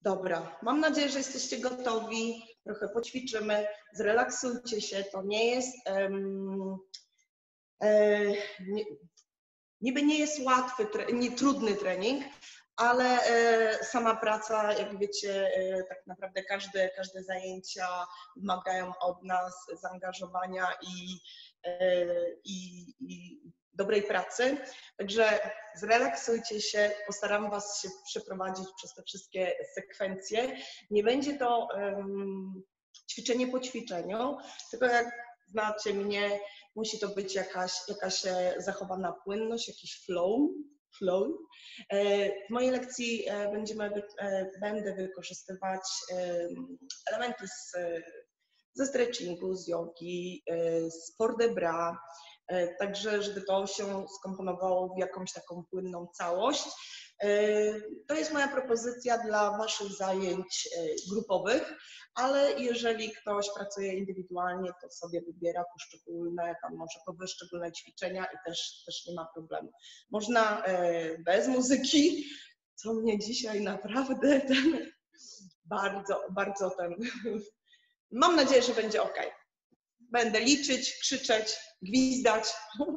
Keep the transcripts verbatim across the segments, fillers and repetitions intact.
Dobra, mam nadzieję, że jesteście gotowi. Trochę poćwiczymy, zrelaksujcie się. To nie jest, um, e, nie, niby nie jest łatwy, nie trudny trening, ale e, sama praca, jak wiecie, e, tak naprawdę każde, każde zajęcia wymagają od nas zaangażowania i, e, i, i dobrej pracy. Także zrelaksujcie się, postaram Was się przeprowadzić przez te wszystkie sekwencje. Nie będzie to um, ćwiczenie po ćwiczeniu, tylko jak znacie mnie, musi to być jakaś, jakaś zachowana płynność, jakiś flow. flow. W mojej lekcji będziemy, będę wykorzystywać elementy z, ze stretchingu, z jogi, z port de bras, także żeby to się skomponowało w jakąś taką płynną całość. To jest moja propozycja dla Waszych zajęć grupowych, ale jeżeli ktoś pracuje indywidualnie, to sobie wybiera poszczególne, tam może poszczególne ćwiczenia i też, też nie ma problemu. Można bez muzyki, co mnie dzisiaj naprawdę ten, bardzo, bardzo ten, mam nadzieję, że będzie ok. Będę liczyć, krzyczeć, gwizdać.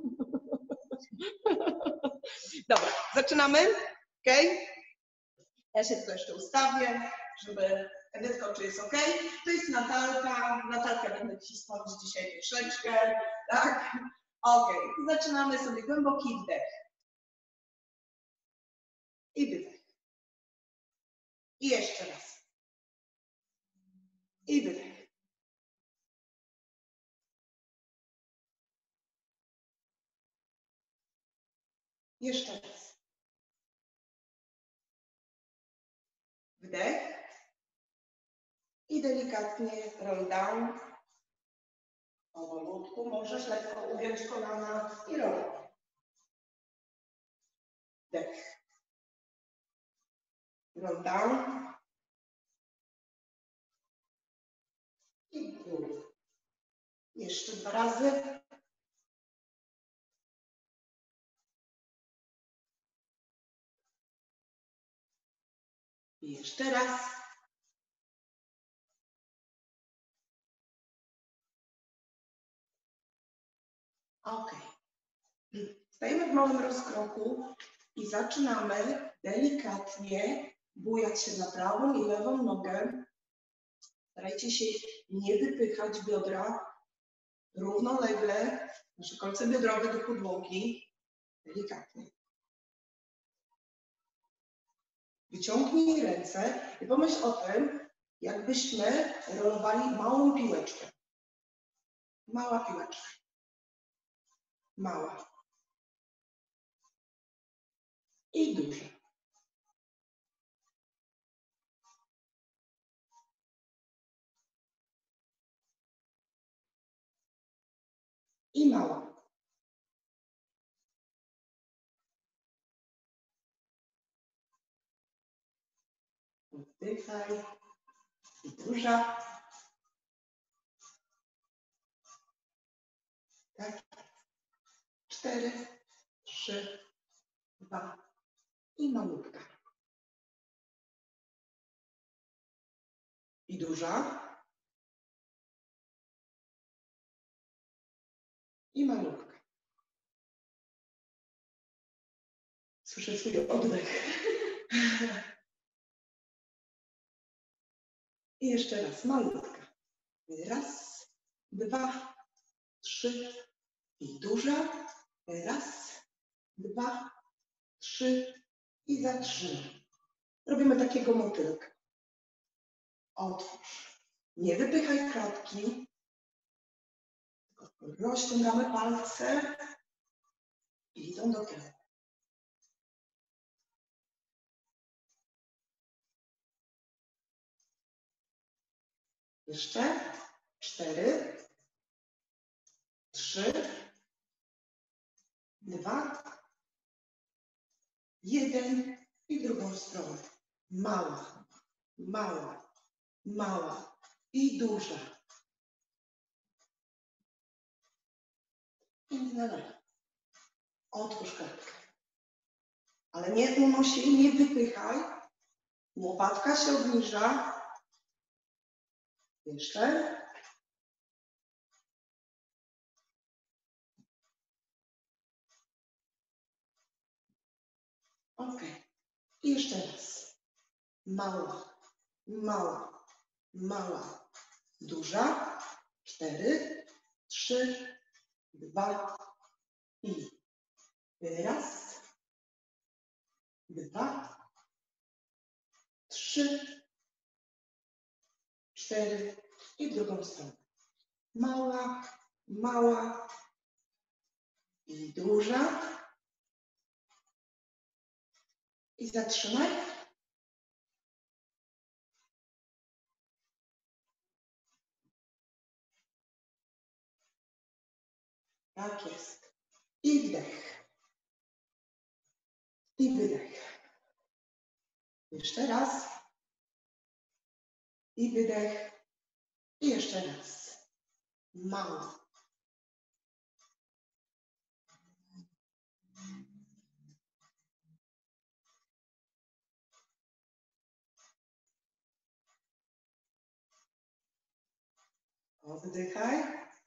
Dobra, zaczynamy. Ok? Ja się tylko jeszcze ustawię, żeby Edytko, czy jest ok? To jest Natalka. Natalkę będę cisnąć dzisiaj troszeczkę. Tak? Ok. Zaczynamy sobie głęboki wdech. I wydech. I jeszcze raz. I wydech. Jeszcze raz. Wdech. I delikatnie roll down. Powolutku. Możesz lekko ugiąć kolana i roll. Wdech. Roll down. I góry. Jeszcze dwa razy. I jeszcze raz. Ok. Stajemy w małym rozkroku i zaczynamy delikatnie bujać się na prawą i lewą nogę. Starajcie się nie wypychać biodra równolegle, nasze kolce biodrowe do podłogi. Delikatnie. Wyciągnij ręce i pomyśl o tym, jakbyśmy rolowali małą piłeczkę. Mała piłeczka. Mała. I duża. I mała. Oddychaj. I duża. Tak. Cztery, trzy, dwa i malutka. I duża. I malutka. Słyszę swój oddech. I jeszcze raz, malutka. Raz, dwa, trzy i duża. Raz, dwa, trzy i zatrzymaj. Robimy takiego motylka. Otwórz. Nie wypychaj klatki. Rozciągamy palce i idą do tyłu. Jeszcze cztery, trzy, dwa, jeden i drugą stronę. Mała, mała, mała i duża. I na lewo. Otwórz klatkę. Ale nie unoś jej, nie wypychaj. Łopatka się obniża. Jeszcze. Ok. I jeszcze raz. Mała, mała, mała, duża. Cztery, trzy, dwa i raz, dwa, trzy, cztery i w drugą stronę. Mała, mała i duża. I zatrzymaj. Tak jest. I wdech. I wydech. Jeszcze raz. I wydech. I jeszcze raz. Mało. Oddychaj.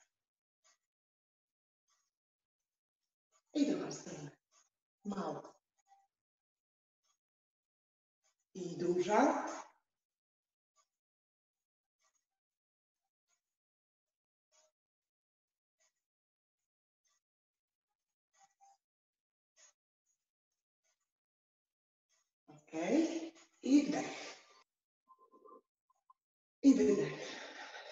I drugą stronę. Mało. I duża. Ok. I wdech. I wydech.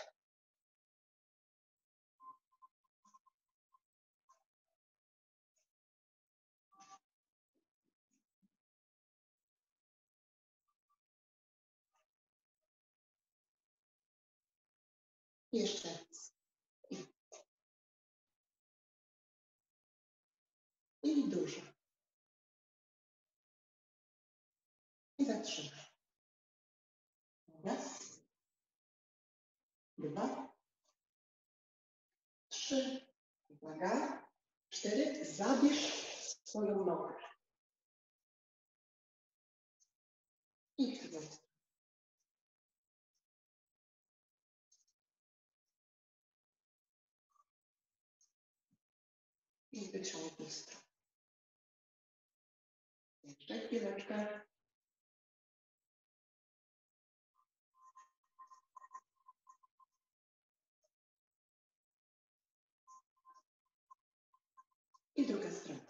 Jeszcze raz. I, I dużo. I zatrzymaj. Raz. Dwa. Trzy. Uwaga. Cztery. Zabierz swoją nogę. I chwilę. I wyciągnij stronę. Jeszcze chwileczkę. I druga strona.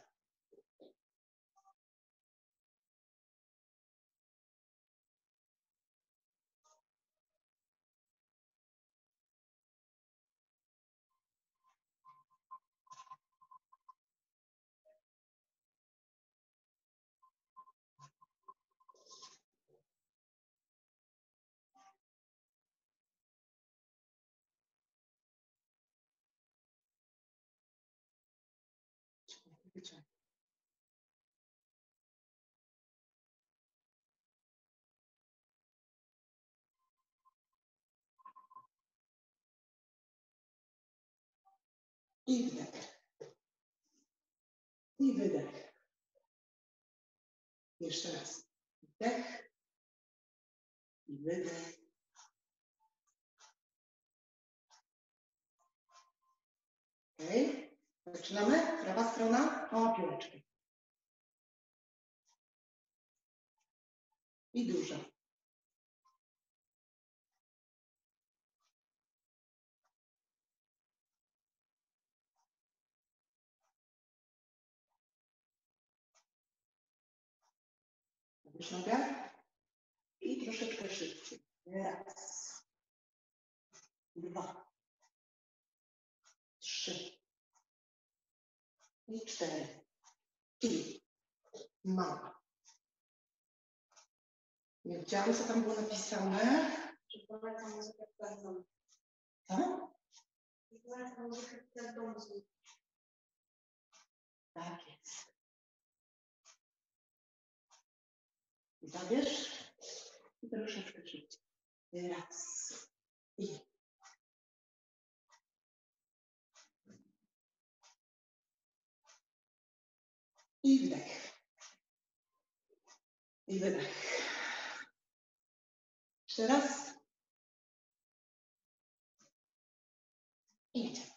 Wyciągnij. I wdech. I wydech. Jeszcze raz. Wdech. I wydech. Ok. Zaczynamy. Prawa strona. O, piłeczkę. I duża. Zabierz nogę. I troszeczkę szybciej. Raz. Dwa. Trzy. I cztery. I mała. Nie widziałam, co tam było napisane. Czy polecam muzykę w domu? Co? Czy polecam muzykę w domu? Tak jest. Zabierz. I troszeczkę szybciej. Raz. I. I wdech. I wydech. Jeszcze raz. I idzie.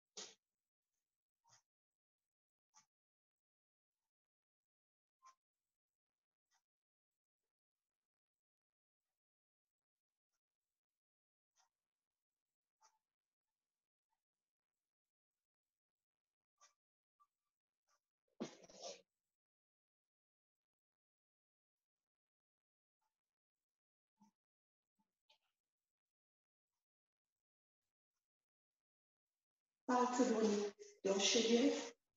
Palce dłoni do siebie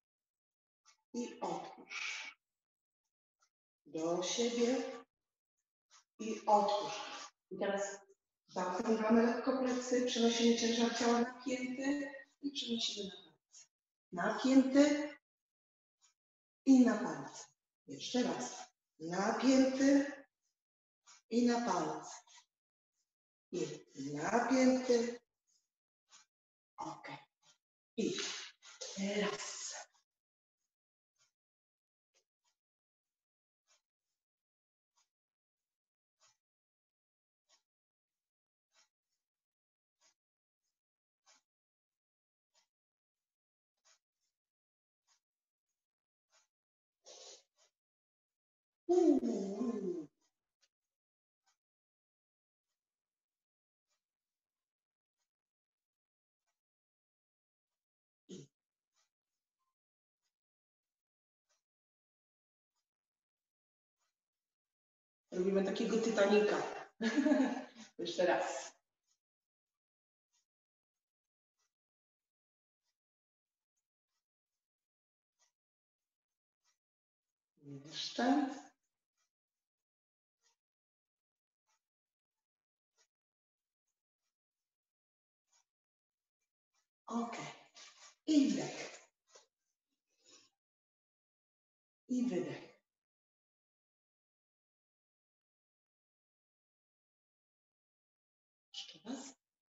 i otwórz. Do siebie i otwórz. I teraz zaciągamy lekko plecy, przenosimy ciężar ciała napięty i przenosimy na palce. Napięty i na palce. Jeszcze raz. Napięty i na palce. I napięty. Ok. I teraz. Uuu. Robimy takiego Titanica. Jeszcze raz. Jeszcze. Ok. I wdech. I wydech. Jeszcze raz.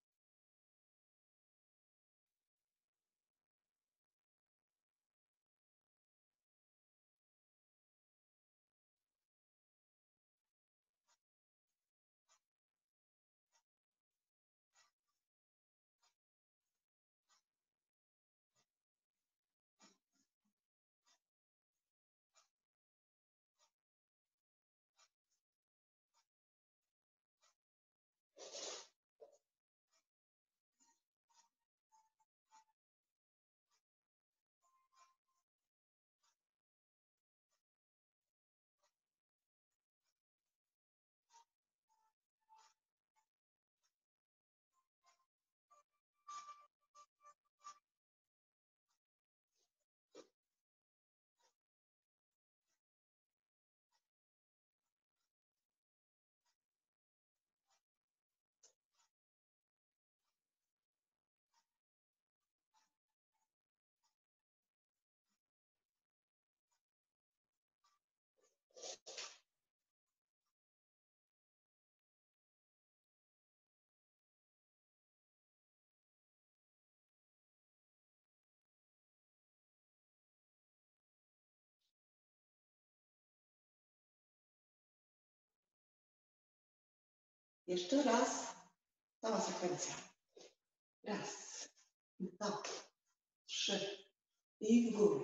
Jeszcze raz. Cała sekwencja. Raz, dwa, trzy i w górę.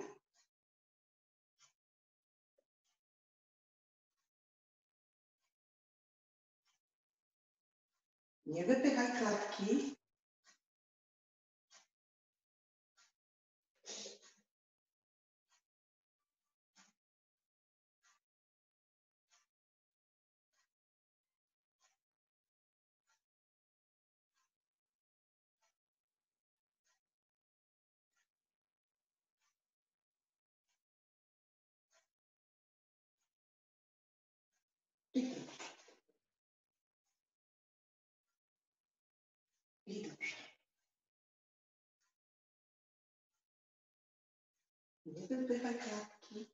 Nie wypychaj klatki. I dobrze. I dobrze. Nie wypychaj klatki.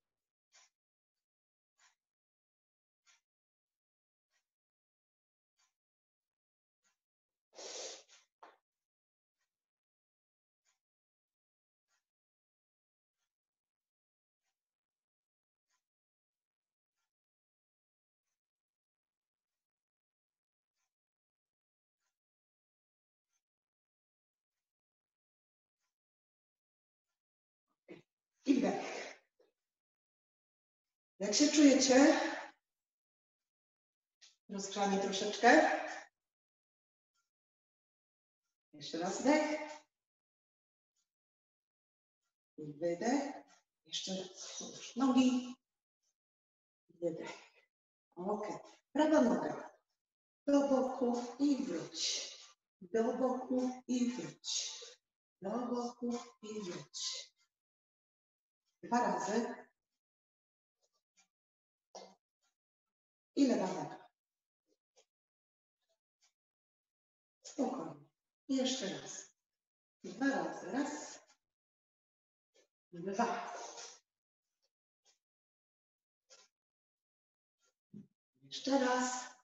I wdech. Jak się czujecie? Rozgrzanie troszeczkę. Jeszcze raz wdech. I wydech. Jeszcze raz. Połóż nogi. Wydech. Ok. Prawa noga. Do boku i wróć. Do boku i wróć. Do boku i wróć. Dwa razy. I lewa noga. Spokojnie. I jeszcze raz. Dwa razy. Raz. Dwa. Jeszcze raz.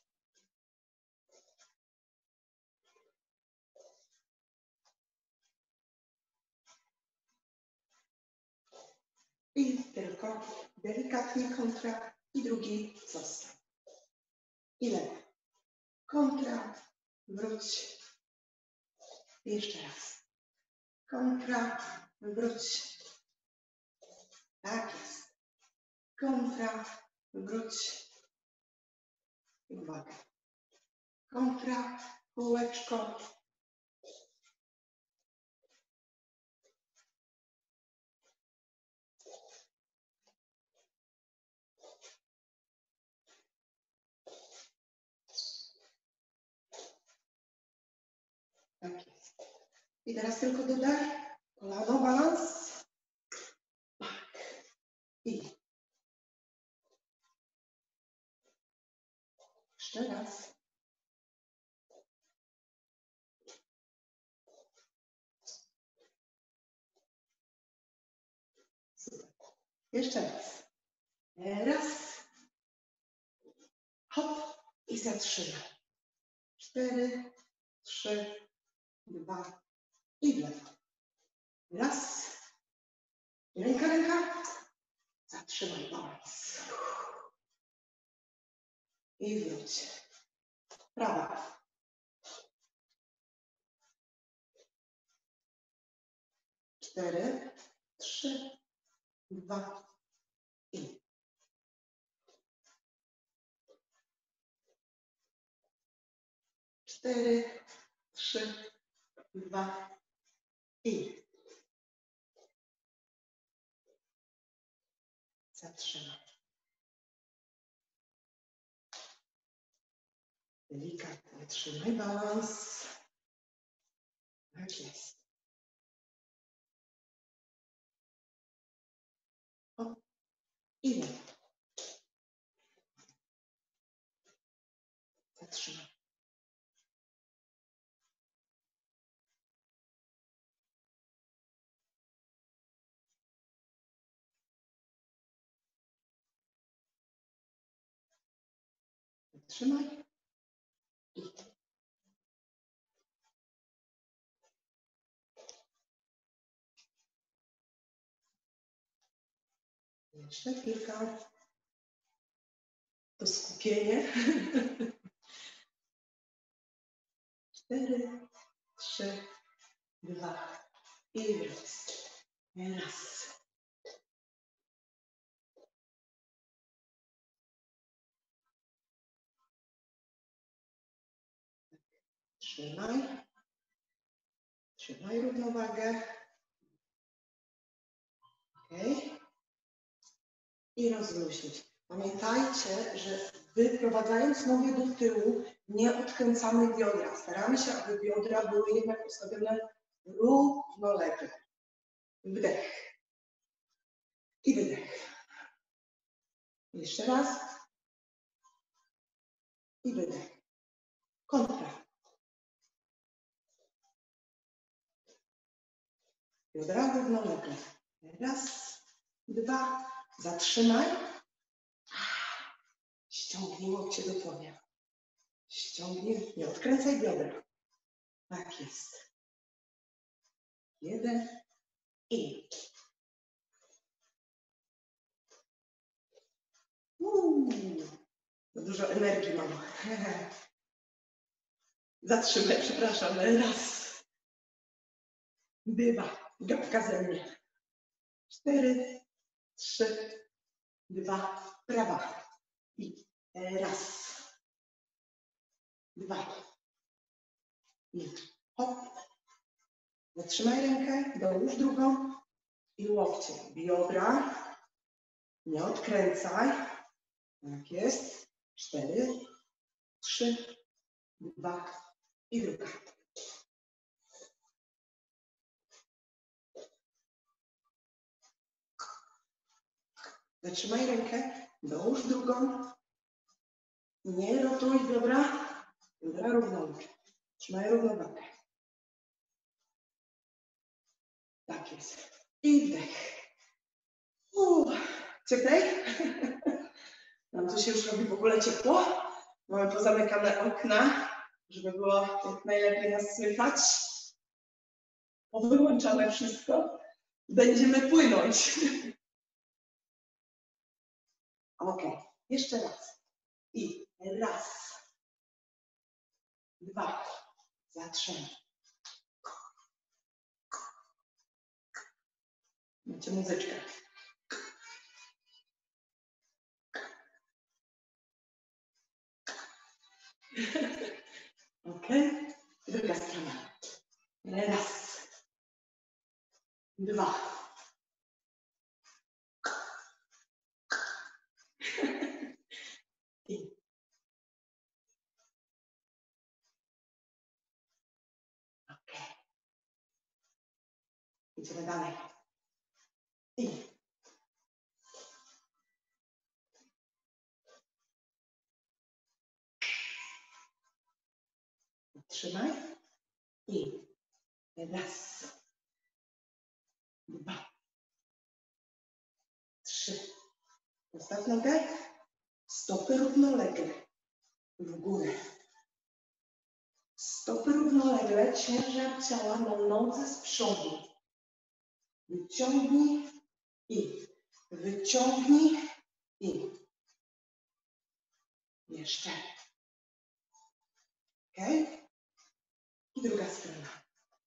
I tylko delikatnie kontra i drugi został. I lewy. Kontra, wróć. I jeszcze raz. Kontra, wróć. Tak jest. Kontra, wróć. I uwaga. Kontra, kółeczko. Tak jest. I teraz tylko dodaj kolano, balans. I jeszcze raz. Super. Jeszcze raz. Raz. Hop. I zatrzymaj. Cztery, trzy, dwa i w lewo. Raz. Ręka, ręka. Zatrzymaj balans. I wróć. Prawa. Cztery, trzy, dwa i. Cztery, trzy, dwa i. Zatrzymaj. Delikatnie trzymaj balans. Tak jest. O. I lewo. Zatrzymaj. Zatrzymaj. I. Jeszcze kilka. To skupienie. Cztery, trzy, dwa i wróć. Raz. Trzymaj. Trzymaj równowagę. Ok. I rozluźnić. Pamiętajcie, że wyprowadzając nogi do tyłu, nie odkręcamy biodra. Staramy się, aby biodra były jednak ustawione równolegle. Wdech. I wydech. Jeszcze raz. I wydech. Kontra. Biodra równolegle. Raz, dwa. Zatrzymaj. Ściągnij łokcie do dłonia. Ściągnij, nie odkręcaj biodra. Tak jest. Jeden i. Uuu, dużo energii mam. Zatrzymaj, przepraszam. Raz. Bywa. Gapka ze mnie. cztery, trzy, dwa, prawa. I raz, dwa. I hop. Zatrzymaj rękę, dołóż drugą i łokcie. Biodra. Nie odkręcaj. Tak jest. Cztery, trzy, dwa i druga. Zatrzymaj rękę, dołóż drugą. Nie rotuj biodra. Biodra równo. Trzymaj równowagę. Tak jest. I wdech. Uuu, cieplej? Nam tu się już robi w ogóle ciepło. Mamy pozamykane okna, żeby było jak najlepiej nas słychać. Powyłączone wszystko. Będziemy płynąć. Ok, jeszcze raz. I raz, dwa, zatrzymaj. Macie muzyczkę. Ok, druga strona. Raz, dwa. I ok. Idziemy dalej. I trzymaj. I raz, dwa, trzy. Postaw nogę. Stopy równolegle. W górę. Stopy równolegle. Ciężar ciała na nodze z przodu. Wyciągnij i wyciągnij i jeszcze. Ok? I druga strona.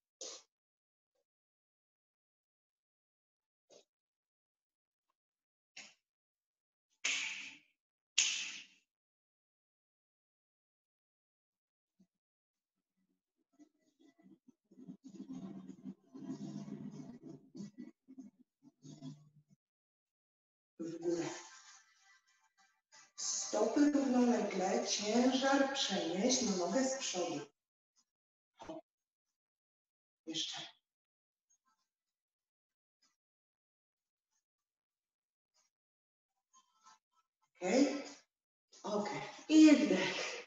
W górę. Stopy równolegle, ciężar przenieść na nogę z przodu. Jeszcze. Ok? Ok. I wdech.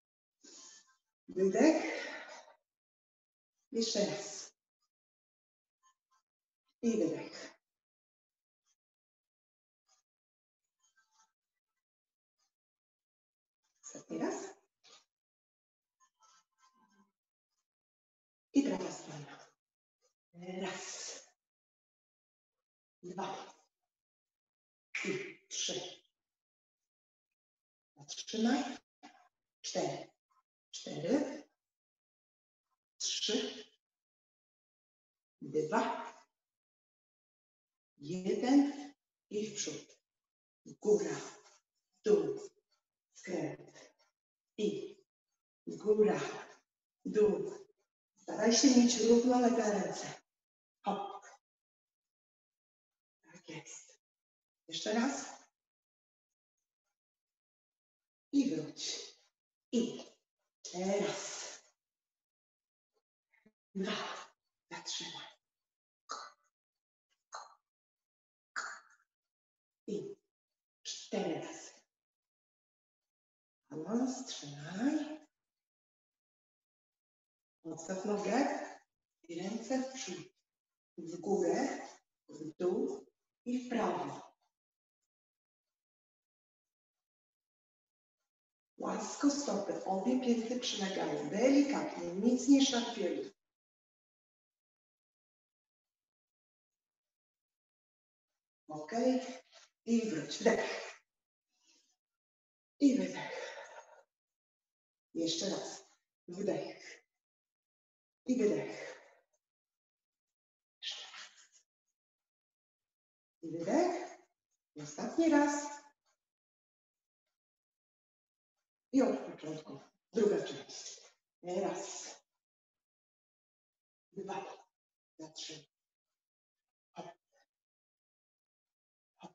Wydech. Jeszcze raz. I wydech. Ostatni raz. I prawa strona. Raz. Dwa. I trzy. Zatrzymaj. Cztery. Cztery. Trzy. Dwa. Jeden. I w przód. Góra. Dół. Skręt. I góra. Dół. Staraj się mieć równolegle ręce. Hop. Tak jest. Jeszcze raz. I wróć. I raz. Dwa. Zatrzymaj. I cztery razy. Balans, trzymaj. Odstaw nogę i ręce w przód. W górę, w dół i w prawo. Płasko stopy, obie pięty przylegają. Delikatnie, nic nie szarpiemy. Ok. I wróć. Wdech. I wydech. Jeszcze raz. Wdech. I wydech. I wydech. I ostatni raz. I od początku. Druga część. Raz. Dwa. Zatrzymaj. Hop. Hop.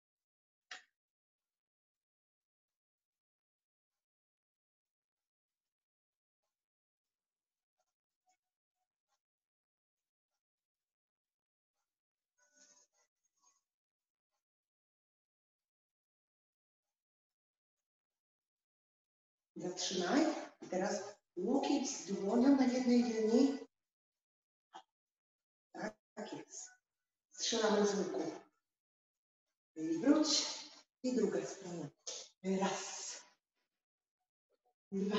Zatrzymaj. I teraz łokieć z dłonią na jednej linii. Tak, tak jest. Strzelamy z łuku. I wróć. I druga strona. Raz. Dwa.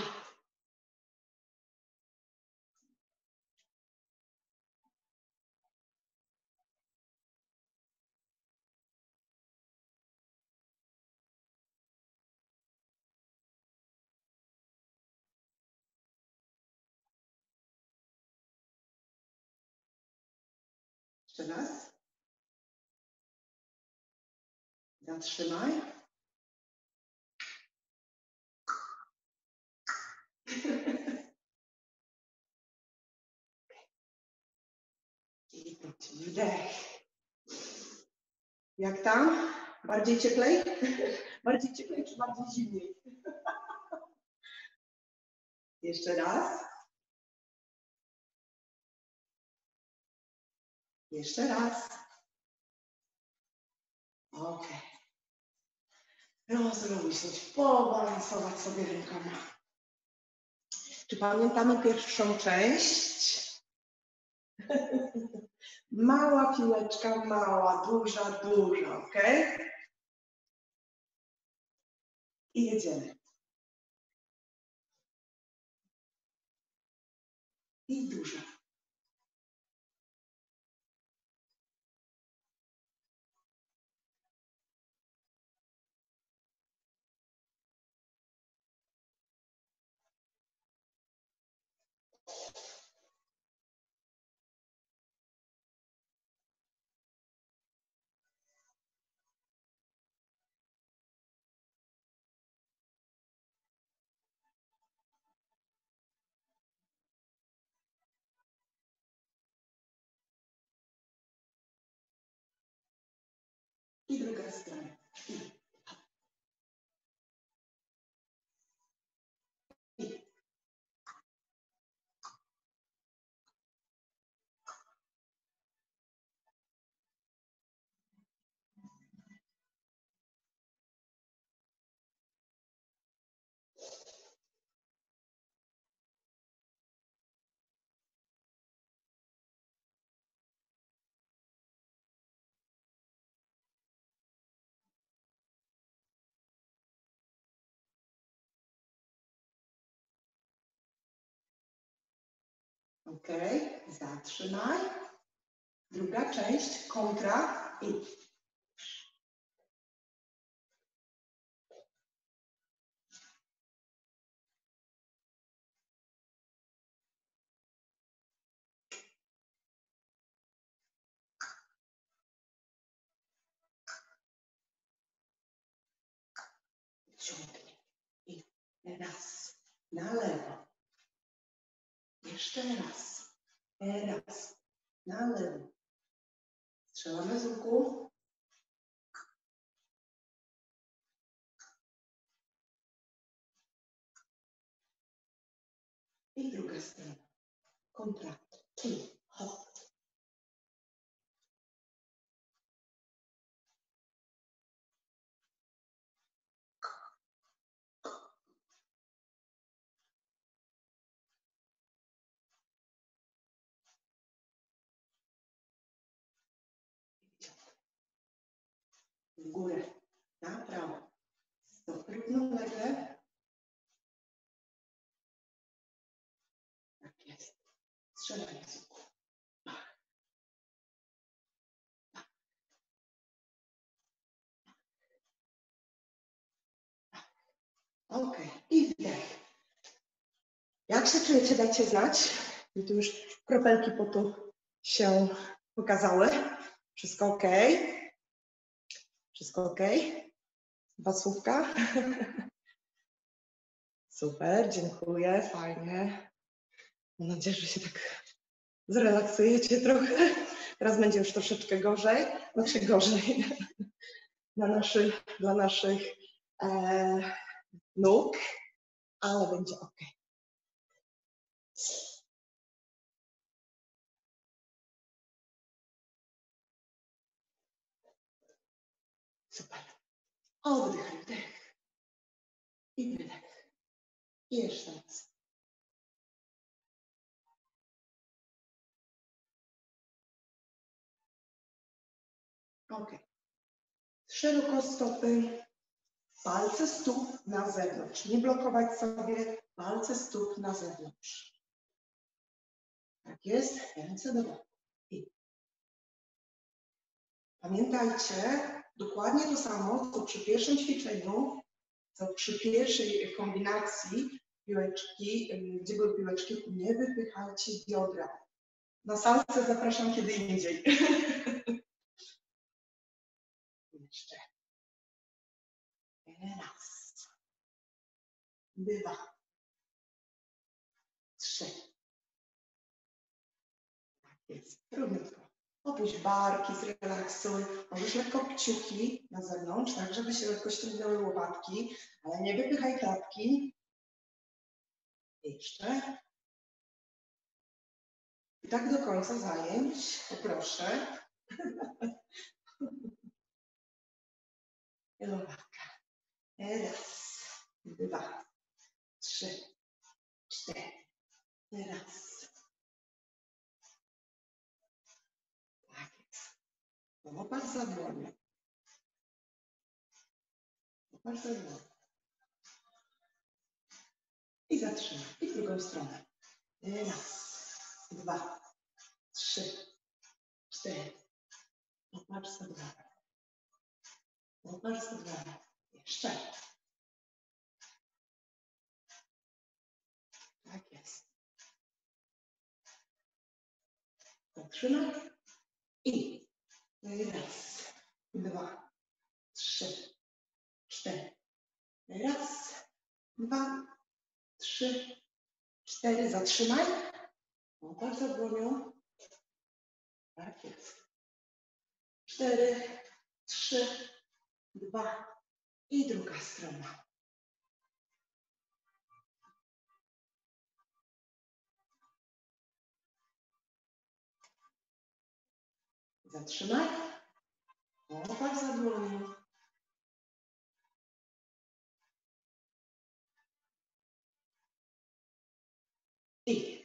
Jeszcze raz. Zatrzymaj. I wdech. Jak tam? Bardziej cieplej? Bardziej cieplej czy bardziej zimniej? Jeszcze raz. Jeszcze raz. Ok. Rozluźnić, pobalansować sobie rękoma. Czy pamiętamy pierwszą część? Mała piłeczka, mała, duża, duża, ok? I jedziemy. I duża. I druga strona. I. Ok, zatrzymaj. Druga część, kontra i. Ciągnie. I raz. Na lewo. Jeszcze raz. Raz. Na lewo. Strzelamy z łuku. I druga strona. Kontra. I hop. W górę. Na prawo. Stop równą nagle. Tak jest. Strzelamy z łuku. Ok, i wdech. Jak się czujecie, dajcie znać. I tu już kropelki potu się pokazały. Wszystko ok. Wszystko ok? Dwa słówka? Super, dziękuję, fajnie. Mam nadzieję, że się tak zrelaksujecie trochę. Teraz będzie już troszeczkę gorzej, znaczy gorzej dla naszych, dla naszych e, nóg, ale będzie ok. Super. Oddech, wdech i wydech. I jeszcze raz. Ok. Szeroko stopy, palce stóp na zewnątrz. Nie blokować sobie palce stóp na zewnątrz. Tak jest, ręce do boku. I pamiętajcie, dokładnie to samo, co przy pierwszym ćwiczeniu, co przy pierwszej kombinacji piłeczki, gdzie były piłeczki, nie wypychajcie biodra. Na salce zapraszam kiedy indziej. Jeszcze. Raz. Dwa. Trzy. Tak jest. Równiutko. Opuść barki, zrelaksuj. Możesz lekko kciuki na zewnątrz, tak żeby się lekko ściągnęły łopatki, ale nie wypychaj klatki. Jeszcze. I tak do końca zajęć. Poproszę. Łopatka. Raz, dwa, trzy, cztery. Raz. Tak jest. Łopać za dłonie. Łopać za dłonie. I zatrzymaj. I w drugą stronę. Raz, dwa, trzy, cztery. Łopacz za dwa. Łopacz za dwa. Jeszcze. Tak jest. Zatrzymaj. I raz, dwa, trzy, cztery. Raz, dwa, trzy, cztery. Zatrzymaj. Łopacz za dłonią. Tak jest. Cztery, trzy, dwa i druga strona. Zatrzymaj. Łopacz za dłonią. I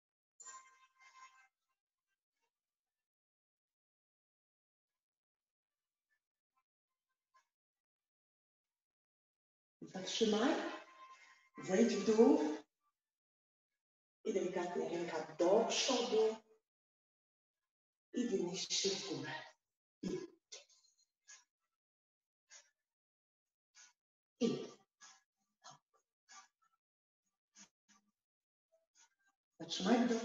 zatrzymaj. Zejdź w dół. I delikatnie ręka do przodu. I wynieś się w górę. I. I. Zatrzymaj w dół.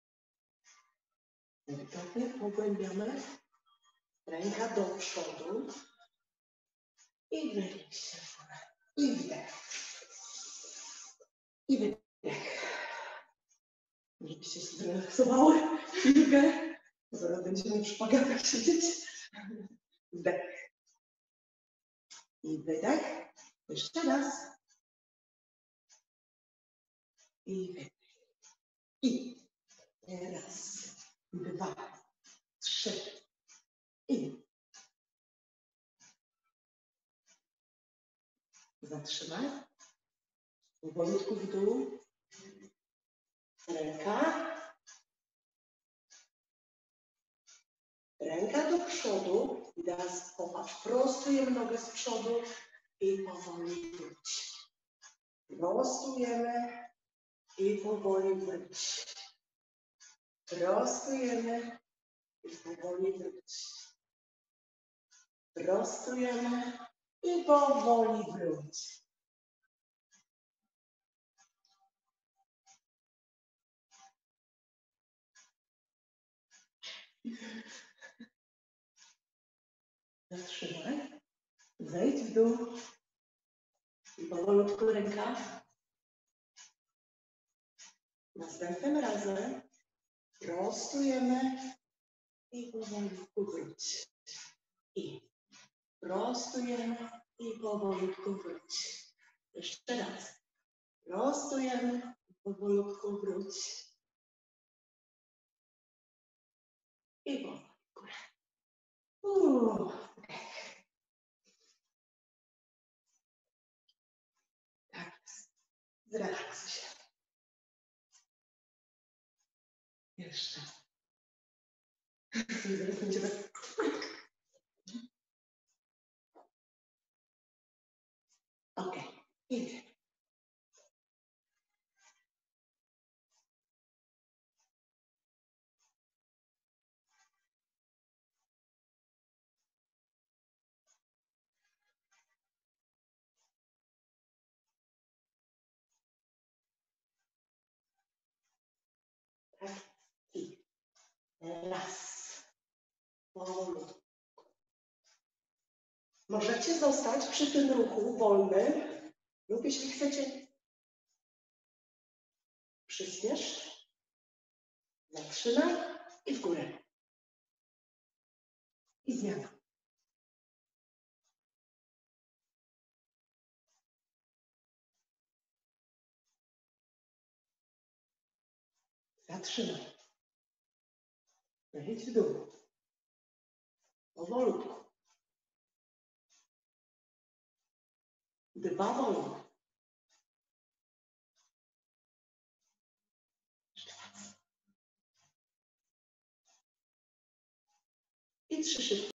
Delikatnie pogłębiamy. Ręka do przodu. I wynieś się w górę. I wdech. I wydech. Żebyście się zrelaksowały chwilkę. Zaraz będziemy przy szpagatach siedzieć. Wdech. I wydech. Jeszcze raz. I wydech. I raz, dwa, trzy. I zatrzymaj. Powolutku w dół. Ręka. Ręka do przodu. I teraz popatrz. Prostujemy nogę z przodu i powoli wróć. Prostujemy i powoli wróć. Prostujemy i powoli wróć. Prostujemy i powoli wróć. Zatrzymaj. Zejdź w dół. I powolutku ręka. Następnym razem prostujemy i powolutku wróć. I prostujemy i powolutku wróć. Jeszcze raz. Prostujemy i powolutku wróć. I powolutku. Uuu. Tak jest. Zrelaksuj się. Jeszcze. I zaraz będziemy. Ok. Idzie. Tak. I raz. Powolutku. Możecie zostać przy tym ruchu wolnym lub jeśli chcecie przyspiesz, zatrzymaj i w górę. I zmiana. Zatrzymaj. Wejdź w dół. Powolutku. Dwa wolne. Jeszcze raz. I trzy szybkie.